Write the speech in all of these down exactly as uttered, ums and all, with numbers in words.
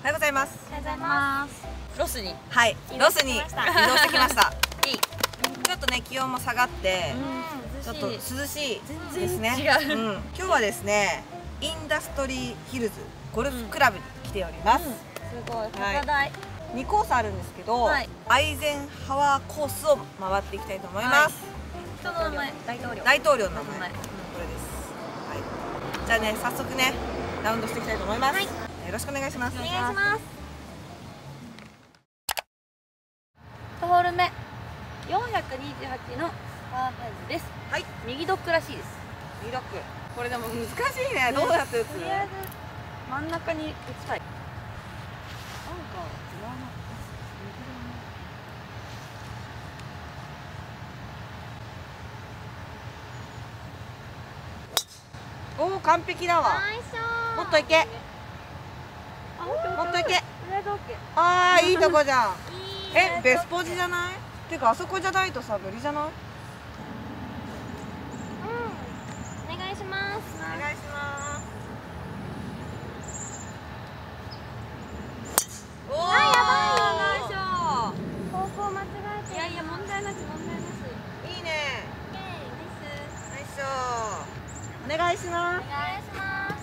おはようございます。 おはようございます。ロスにはいロスに移動してきました。 いい。 ちょっとね気温も下がってちょっと涼しいですね。 違う。 うん、今日はですねインダストリーヒルズゴルフクラブに来ております。 すごい高台。 にコースあるんですけど、アイゼンハワーコースを回っていきたいと思います。 人の名前大統領。 大統領の名前これです。はい。じゃあね早速ねラウンドしていきたいと思います。よろしくお願いします。 お願いします。一ホール目よんひゃくにじゅうはちのパーファイブです。はい。右ドッグらしいです。 右ドッグ。これでも難しいね。どうやって打つ？ とりあえず真ん中に打ちたい。なんかおお完璧だわ。もっといけ。もっといけ。ああいいとこじゃん。えベスポジじゃない？てかあそこじゃないとさ無理じゃない？ うん。お願いします。 お願いします。おおやばい。ナイス。 方向間違えて。いやいや問題なし問題なし。 いいね。 ナイス。 ナイス。お願いします。 お願いします。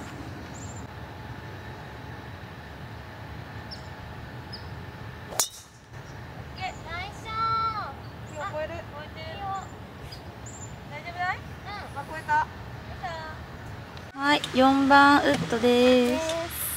ナイス。 今日超える。 超えてる。 大丈夫だい？うん。あ超えた。 はい、よんばんウッドです。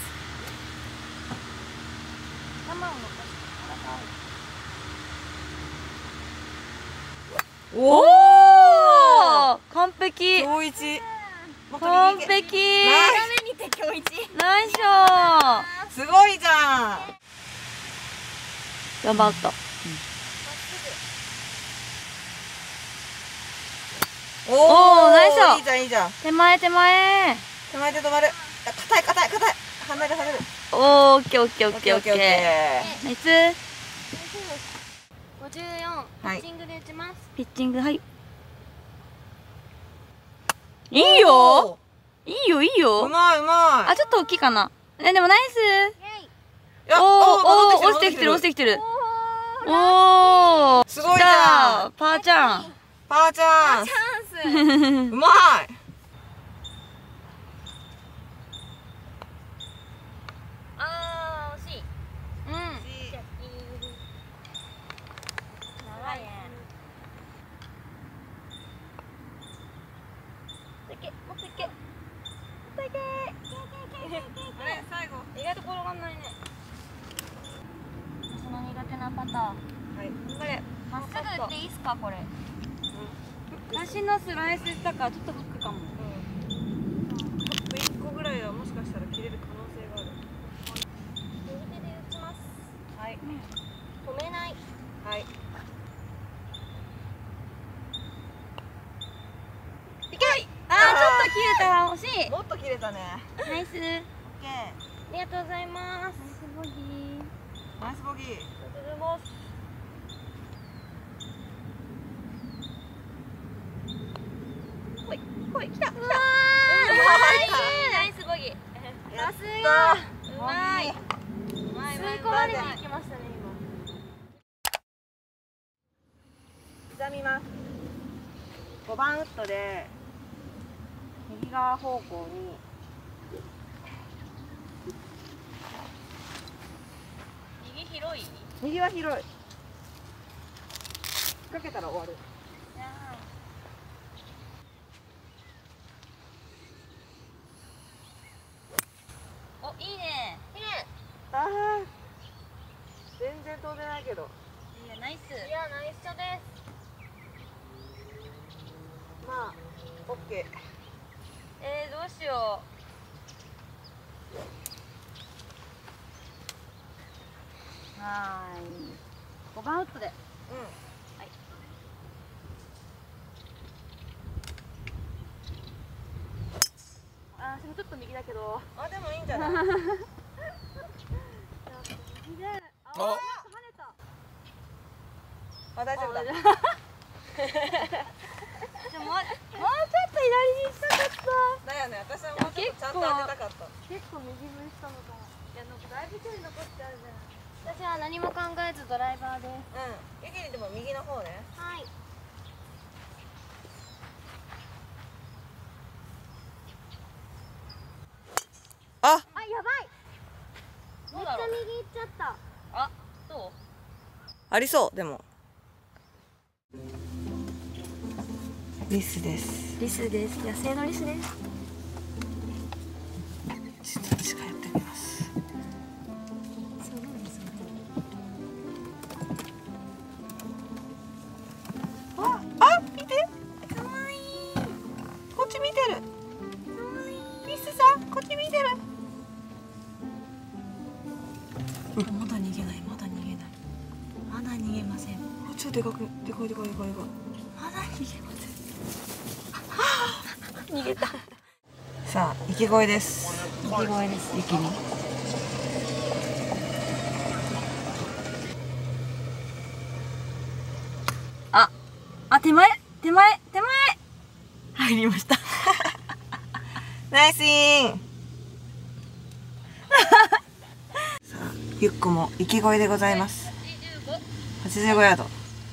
おお、完璧。 今日一。 完璧。ナイスショー。 すごいじゃん。 よんばんウッド。 おお、 ナイスショー。 いいじゃんいいじゃん。 手前手前。 手前で止まる。硬い硬い硬い。離れ離れる。 おお、オッケーオッケーオッケーオッケー。ナイス。ごじゅうよん。ピッチングで打ちます。ピッチングはい。いいよ。いいよいいよ。 うまいうまい。 あちょっと大きいかな。えでもナイス。おおお落ちてきてる落ちてきてる。おお。 すごいじゃん。 パーちゃん。 パーチャンス。うまい。 あー惜しい。うん。長いね。いけ、もっといけ。もっといけ。 あれ最後。 意外と転がんないね。私の苦手なパターン。 はい。頑張れ。 まっすぐ打っていいっすかこれ。足のスライスしたからちょっとフックかも。 一個ぐらいはもしかしたら切れる可能性がある。 右手で打ちます。 はい。 止めない。 はい。 いけ。あーちょっと切れた。惜しい。 もっと切れたね。 ナイス。 オッケー。 ありがとうございます。ナイスボギー。 ナイスボギー。 ほいほい来た来た。ナイスボギー。さすが。うまい。吸い込まれていきましたね刻みます。ごばんウッドで右側方向に右広い。 右は広い。かけたら終わる。 おいいね。いいね。 ああ全然飛んでないけど。 いやナイス。いやナイスショです。 まあオッケー。 えー、どうしよう。はーい。ごばんウッドで。 うん。 はい。あー、でもちょっと右だけど。 あでもいいんじゃない。 右で。あ、 お。 跳ねた。 あ大丈夫だ。 でももうちょっと左にしたかった。 だよね、私はもうちょっとちゃんと当てたかった。 結構右向いてたのかも。 だいぶ距離残っちゃうじゃん。私は何も考えずドライバーです。 うん。ゆきりでも右の方ね。 はい。 あ、 あ、やばい。めっちゃ右行っちゃった。あ、どう？ ありそうでも。リスです。 リスです。野生のリスです。 ちょっと私がやってみます。 そうなんですね。 あ、あ、見て。 かわいい。 こっち見てる。 かわいい。 リスさん、こっち見てる。うん、まだ逃げない、まだ逃げない。まだ逃げません。あ、ちょっとでかく、でかいでかいでかいでかい。まだ逃げません。 逃げた。 さあ、生き声です。 生き声です。 ゆきり。 あ、あ、手前、手前、手前。 入りました。ナイスイン。さあ、ゆっこも生き声でございます。はちじゅうごヤード。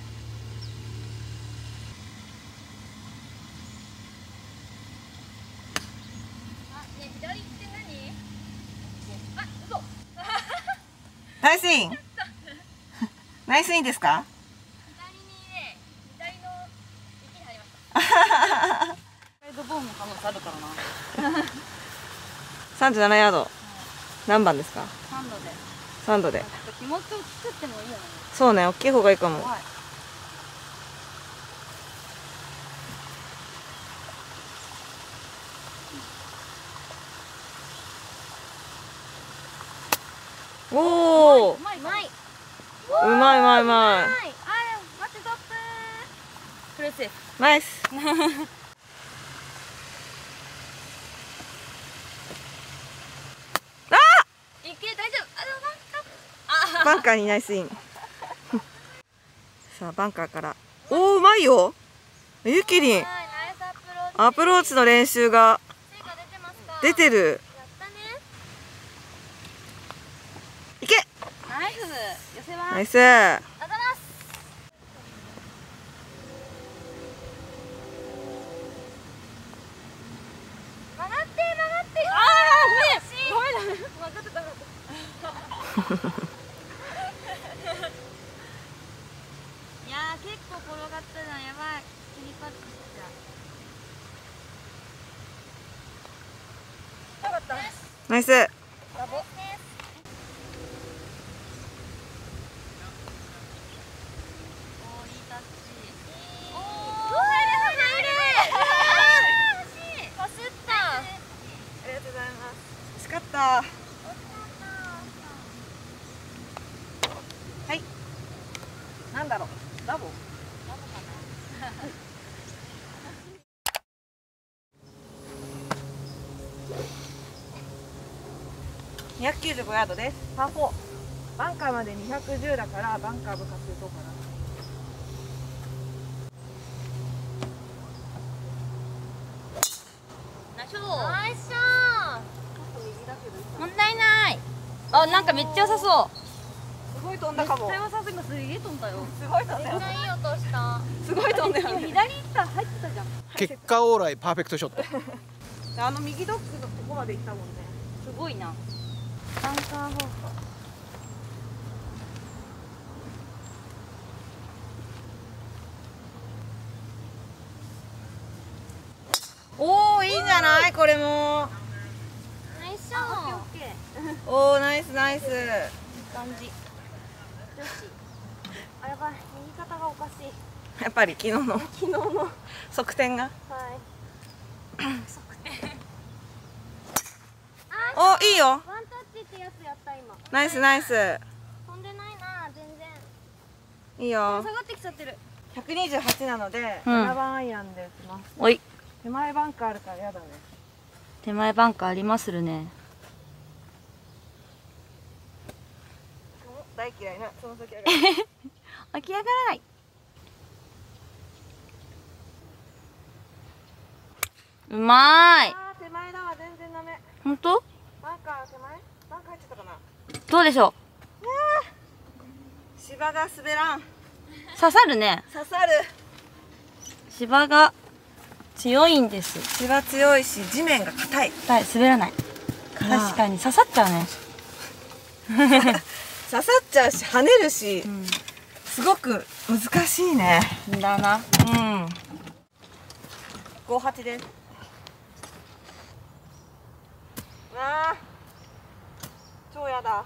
ナイスイン。ナイスインですか？ 左にね、左の池に入りました。ガイドボーンの可能性あるからな。 三十七ヤード。何番ですか？ 三度で。 三度で。 気持ちを作ってもいいよね。 そうね、大きい方がいいかも。 はい。 おお。うまい。うまい。 うまいうまいうまい。 あ、待ってトップ。フルセーフ。 ナイス。 いけ、大丈夫。あ、 バンカーにナイスイン。さあ、バンカーから。おお、うまいよ。ゆきりん。アプローチの練習が出てる。 やったね。 いけ。 ナイス。寄せます。 ナイス。 あざます。曲がって曲がって。ああ、ごめん。ごめん。曲がってた。いやー、結構転がったじゃん。やばい。切りパッチしちゃう。よかった。 ナイス。 ラボ。 惜しかった。はい。なんだろう。ラボ。ラボかな。にひゃくきゅうじゅうごヤードです。パーフォー。バンカーまでにひゃくじゅうだからバンカー部活打とうかな。 ナイスショー。問題ない。あ、なんかめっちゃ良さそう。 すごい飛んだかも。 めっちゃ良さそう。今すげえ飛んだよ。 すごい飛んだよ。 めっちゃいい音した。 すごい飛んだよ。 左行った入ってたじゃん。 結果オーライパーフェクトショット。 あの右ドッグのとこまで行ったもんね。 すごいな。バンカー方向。 おお、いいんじゃないこれも。 ナイスショー。 おお、ナイスナイス。いい感じ。女子。あ、やばい。右肩がおかしい。 やっぱり昨日の昨日の側転が。 はい。側転。 お、いいよ。 ワンタッチってやつやった今。 ナイスナイス。 飛んでないな、全然。 いいよ。 下がってきちゃってる。 ひゃくにじゅうはちなので、 うん、 ななばんアイアンで打ちます。 おい。 手前バンカーあるからやだね。 手前バンカーありまするね。 大嫌いな、その先上がる。 起き上がらない。うまーい。 あー、手前だわ、全然ダメ。 本当？ バンカー手前？ なんか入っちゃったかな。 どうでしょ芝が滑らん。 う。刺さるね。 刺さる。 芝が強いんです。 芝強いし、地面が硬い。 はい、滑らない。確かに刺さっちゃうね。 刺さっちゃうし、跳ねるし、うん、すごく難しいね。 だな。 うん。ごはちです。わあ、超やだ。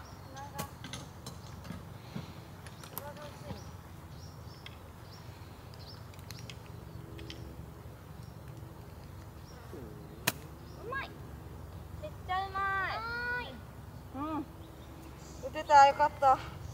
うまい。めっちゃうまい。 うん。打てた、よかった。